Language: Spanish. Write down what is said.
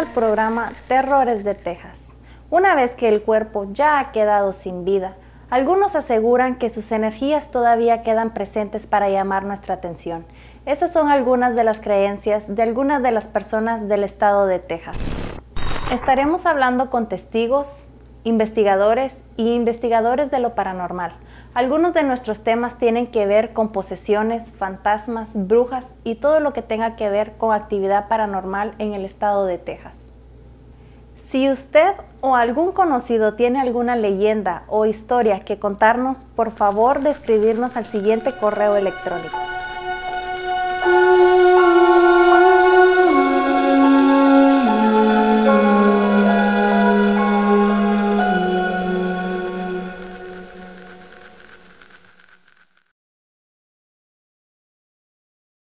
al programa Terrores de Texas. Una vez que el cuerpo ya ha quedado sin vida, algunos aseguran que sus energías todavía quedan presentes para llamar nuestra atención. Estas son algunas de las creencias de algunas de las personas del estado de Texas. Estaremos hablando con testigos, investigadores y investigadores de lo paranormal. Algunos de nuestros temas tienen que ver con posesiones, fantasmas, brujas y todo lo que tenga que ver con actividad paranormal en el estado de Texas. Si usted o algún conocido tiene alguna leyenda o historia que contarnos, por favor de escribirnos al siguiente correo electrónico: